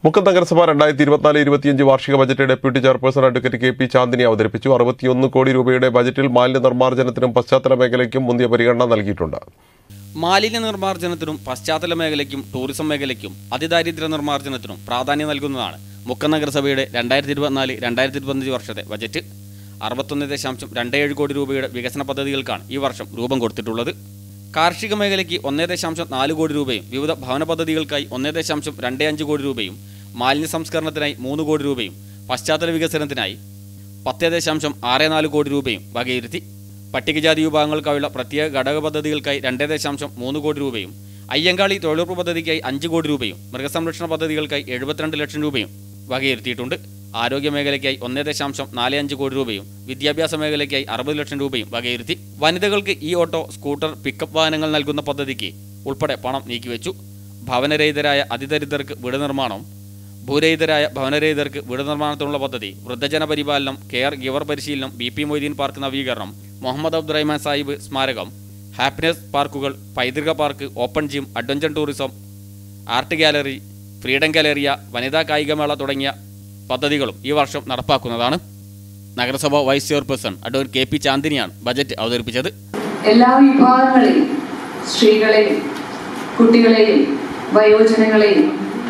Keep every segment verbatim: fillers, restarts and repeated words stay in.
മുക്കം നഗരസഭ രണ്ടായിരത്തി ഇരുപത്തിനാല് ഇരുപത്തിയഞ്ച് വാർഷിക budget deputy chairperson advocate K P Chandini അവതരിപ്പിച്ചു. അറുപത്തിയൊന്ന് കോടി രൂപയുടെ ബജറ്റിൽ മാലിന്യ നിർമ്മാർജ്ജനത്തിനും പശ്ചാത്തല മേഖലയ്ക്കും മുന്തിയ പരിഗണന നൽകിയിട്ടുണ്ട്. മാലിന്യ നിർമ്മാർജ്ജനത്തിനും പശ്ചാത്തല മേഖലയ്ക്കും ടൂറിസം മേഖലയ്ക്കും അതിദാരിദ്ര്യ നിർമ്മാർജ്ജനത്തിനും പ്രാധാന്യം നൽകുന്നതാണ് മുക്കം നഗരസഭയുടെ രണ്ടായിരത്തി ഇരുപത്തിനാല് രണ്ടായിരത്തി ഇരുപത്തഞ്ച് വർഷത്തെ ബജറ്റ്. അറുപത്തൊന്ന് ദശാംശം രണ്ട് ഏഴ് കോടി രൂപയുടെ വികസന പദ്ധതികൾക്കാണ് ഈ വർഷം രൂപം കൊടുത്തിട്ടുള്ളത്. കാർഷിക മേഖലയ്ക്ക് ഒന്നേ ദശാംശം നാല് കോടി രൂപയും വിവിധ ഭവന പദ്ധതികൾക്കായി ഒന്നേ ദശാംശം രണ്ട് അഞ്ച് കോടി രൂപയും മാലിന്യ സംസ്കരണത്തിനായി മൂന്ന് കോടി രൂപയും പശ്ചാത്തല വികസനത്തിനായി പത്ത് ദശാംശം ആറ് നാല് കോടി രൂപയും വകയിരുത്തി. പട്ടികജാതി വിഭാഗങ്ങൾക്കായുള്ള പ്രത്യേക ഘടക പദ്ധതികൾക്കായി രണ്ട് ദശാംശം മൂന്ന് കോടി രൂപയും അയ്യങ്കാളി തൊഴിലുറപ്പ് പദ്ധതിക്കായി അഞ്ച് കോടി രൂപയും മൃഗസംരക്ഷണ പദ്ധതികൾക്കായി എഴുപത്തിരണ്ട് ലക്ഷം രൂപയും വകയിരുത്തിയിട്ടുണ്ട്. ആരോഗ്യ മേഖലയ്ക്കായി ഒന്നേ ദശാംശം നാല് അഞ്ച് കോടി രൂപയും വിദ്യാഭ്യാസ മേഖലയ്ക്കായി അറുപത് ലക്ഷം രൂപയും വകയിരുത്തി. വനിതകൾക്ക് ഇ ഓട്ടോ, സ്കൂട്ടർ, പിക്കപ്പ് വാഹനങ്ങൾ നൽകുന്ന പദ്ധതിക്ക് ഉൾപ്പെടെ പണം നീക്കിവെച്ചു. ഭവനരഹിതരായ അതിദരിദ്രർക്ക് വീട് നിർമ്മാണം, ഭൂരഹിതരായ ഭവനരഹിതർക്ക് വീട് നിർമ്മാണത്തിനുള്ള പദ്ധതി, വൃദ്ധജന പരിപാലനം, കെയർ ഗിവർ പരിശീലനം, ബി പി മൊയ്തീൻ പാർക്ക് നവീകരണം, മുഹമ്മദ് അബ്ദുറഹ്മാൻ സാഹിബ് സ്മാരകം, ഹാപ്പിനെസ് പാർക്കുകൾ, പൈതൃക park, open gym, adventure tourism, art gallery, freedom galleria, വനിതാ കായികമേള തുടങ്ങിയ പദ്ധതികളും ഈ വർഷം നടപ്പാക്കുന്നതാണ്. നഗരസഭ vice chairperson advocate K P ചാന്ദിനിയാണ് ബജറ്റ് അവതരിപ്പിച്ചത്. എല്ലാ വിഭാഗങ്ങളെയും, സ്ത്രീകളെയും, കുട്ടികളെയും, വയോജനങ്ങളെയും,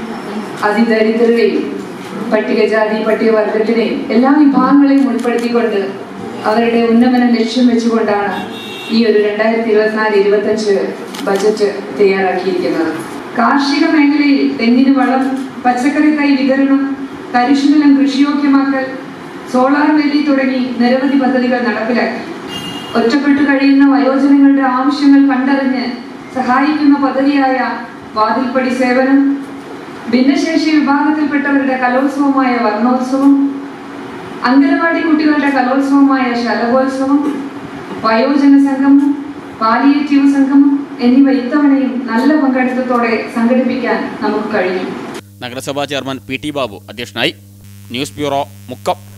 അതിദരിദ്രരെയും, പട്ടികജാതി പട്ടികവർഗത്തിനെയും എല്ലാ വിഭാഗങ്ങളെയും ഉൾപ്പെടുത്തിക്കൊണ്ട് അവരുടെ ഉന്നമനം ലക്ഷ്യം വെച്ചുകൊണ്ടാണ് ഈ ഒരു രണ്ടായിരത്തി ഇരുപത്തിനാല് ഇരുപത്തഞ്ച് ബജറ്റ് തയ്യാറാക്കിയിരിക്കുന്നത്. കാർഷിക മേഖലയിൽ തെങ്ങിന് വളം, പച്ചക്കറി തൈ വിതരണം, കരിശുനിലം കൃഷിയോഗ്യമാക്കൽ, സോളാർ വേലി തുടങ്ങി നിരവധി പദ്ധതികൾ നടപ്പിലാക്കി. ഒറ്റപ്പെട്ടു കഴിയുന്ന വയോജനങ്ങളുടെ ആവശ്യങ്ങൾ കണ്ടറിഞ്ഞ് സഹായിക്കുന്ന പദ്ധതിയായ വാതിൽപ്പടി സേവനം, ഭിന്നശേഷി വിഭാഗത്തിൽപ്പെട്ടവരുടെ കലോത്സവമായ വർണ്ണോത്സവം, അംഗനവാടി കുട്ടികളുടെ കലോത്സവമായ ശലഭോത്സവം, വയോജന സംഗമം, പാലിയേറ്റീവ് സംഗമം എന്നിവ ഇത്തവണയും നല്ല പങ്കാളിത്തത്തോടെ സംഘടിപ്പിക്കാൻ നമുക്ക് കഴിഞ്ഞു. നഗരസഭാ ചെയർമാൻ പി ടി ബാബു അധ്യക്ഷനായി. News bureau, Mukkam.